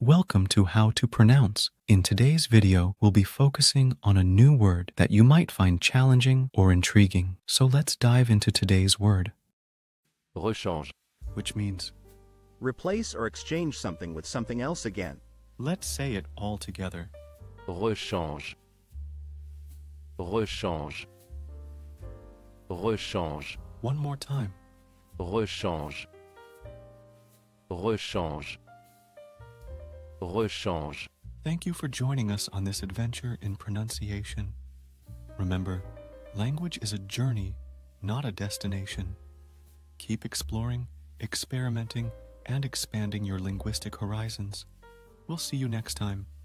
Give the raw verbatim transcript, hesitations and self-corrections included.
Welcome to How to Pronounce. In today's video, we'll be focusing on a new word that you might find challenging or intriguing. So let's dive into today's word. Rechange. Which means, replace or exchange something with something else again. let's say it all together. Rechange. Rechange. Rechange. One more time. Rechange. Rechange. Rechange. Thank you for joining us on this adventure in pronunciation. Remember, language is a journey, not a destination. Keep exploring, experimenting, and expanding your linguistic horizons. We'll see you next time.